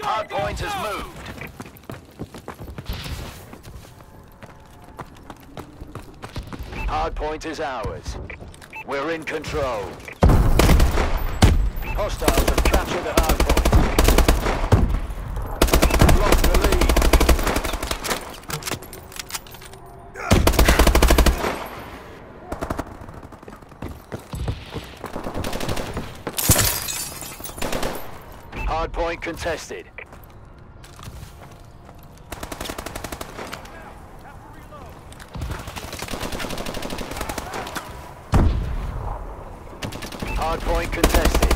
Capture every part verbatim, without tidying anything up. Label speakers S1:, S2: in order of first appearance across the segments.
S1: Hardpoint has moved. Hardpoint is ours. We're in control. Hostiles have captured the hardpoint. Lost the lead. Hardpoint contested. Hardpoint contested.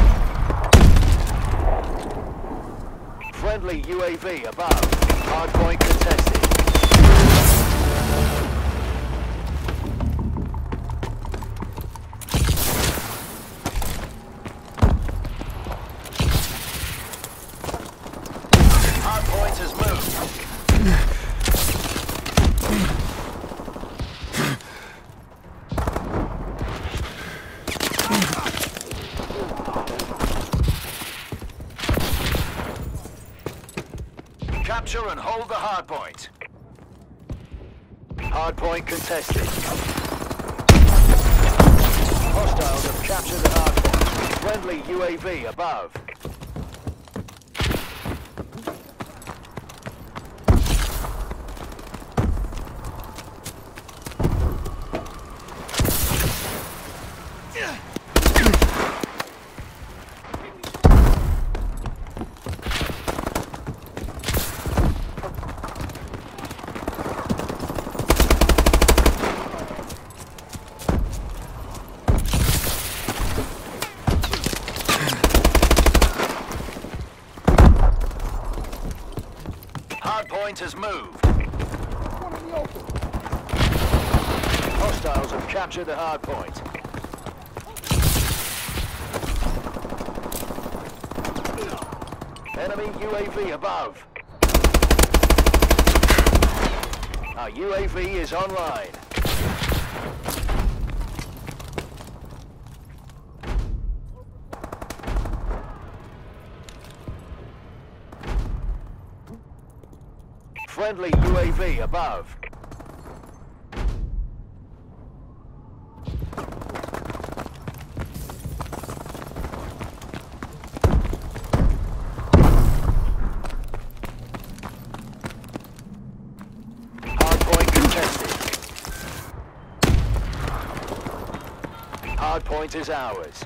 S1: Friendly U A V above. Hardpoint contested. Hardpoint has moved. Capture and hold the hardpoint. Hardpoint contested. Hostiles have captured the hardpoint. Friendly U A V above. Hardpoint has moved. Hostiles have captured the hardpoint. Enemy U A V above. Our U A V is online. Friendly U A V above. Hardpoint contested. Hardpoint is ours.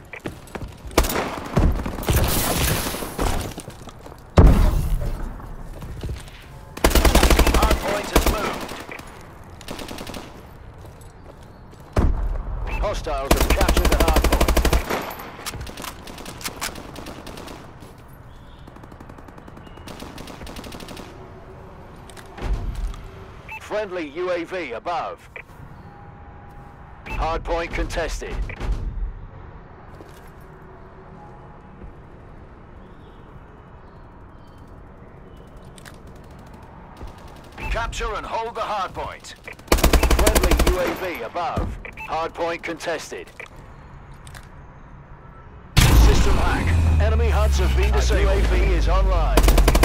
S1: Hostiles have captured the hardpoint. Friendly U A V above. Hardpoint contested. Capture and hold the hardpoint. Friendly U A V above. Hardpoint contested. System hack. Enemy H U Ds have been disabled. U A V is online.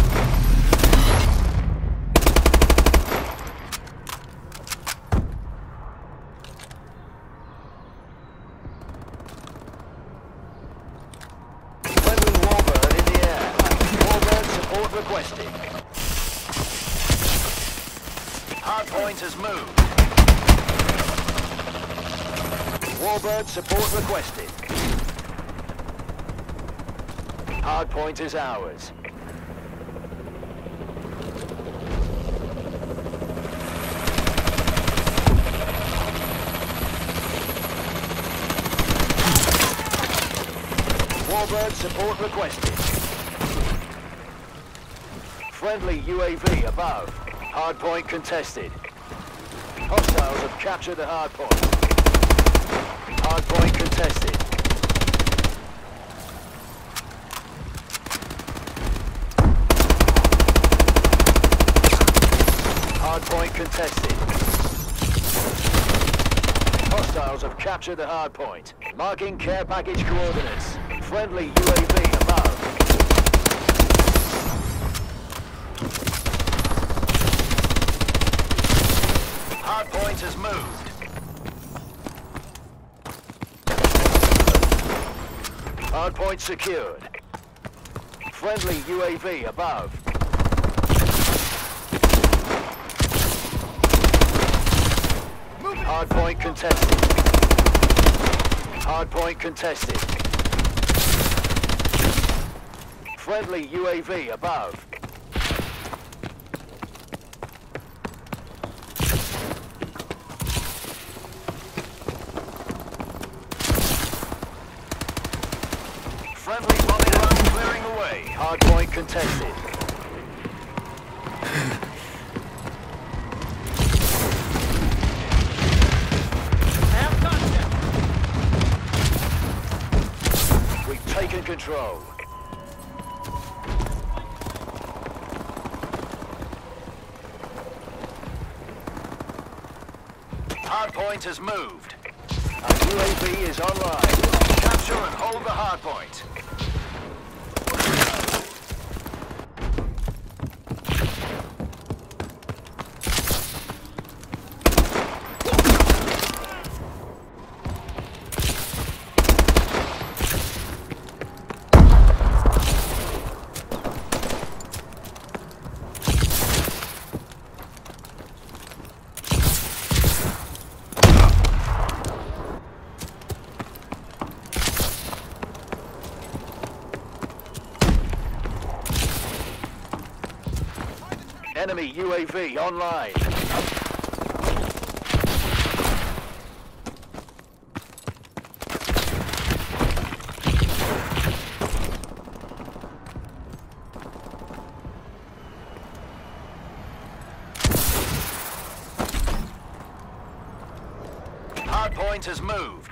S1: Friendly Warbird in the air. Warbird support requested. Hardpoint has moved. Warbird support requested. Hardpoint is ours. Warbird support requested. Friendly U A V above. Hardpoint contested. Hostiles have captured the hardpoint. Hardpoint contested. Hardpoint contested. Hostiles have captured the hardpoint. Marking care package coordinates. Friendly U A V above. Hardpoint has moved. Hardpoint secured. Friendly U A V above. Hardpoint contested. Hardpoint contested. Friendly U A V above. Friendly bombing run clearing away. Hardpoint contested.
S2: Have contact.
S1: We've taken control. Hardpoint has moved. Our U A V is online. Capture and hold the hardpoint. Enemy U A V online. Hardpoint has moved.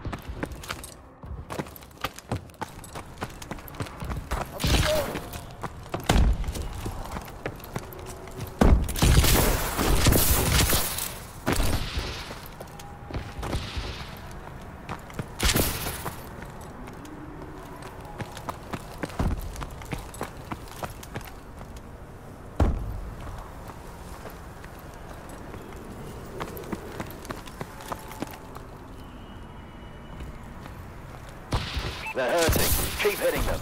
S1: They're hurting. Keep hitting them.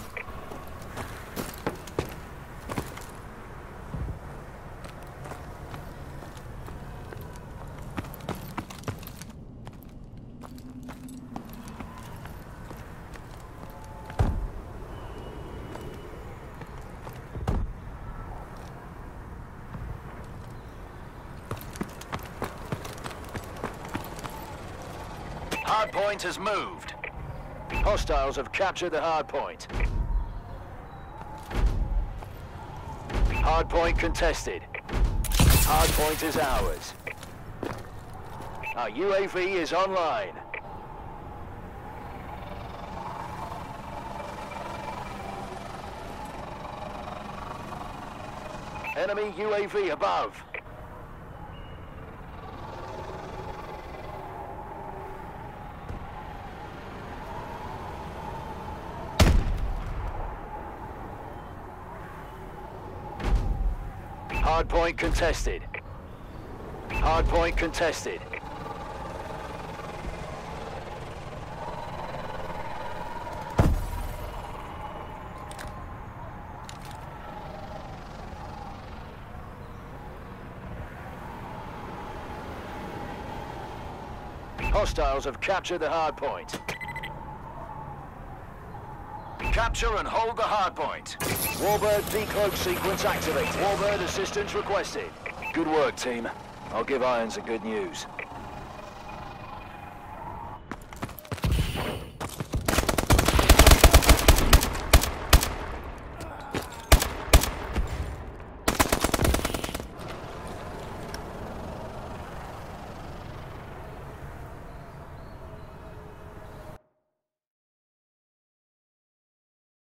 S1: Hardpoint has moved. Hostiles have captured the hardpoint. Hardpoint contested. Hardpoint is ours. Our U A V is online. Enemy U A V above. Hardpoint contested. Hardpoint contested. Hostiles have captured the hardpoint. Capture and hold the hardpoint. Warbird decloak sequence activated. Warbird assistance requested. Good work, team. I'll give Irons the good news.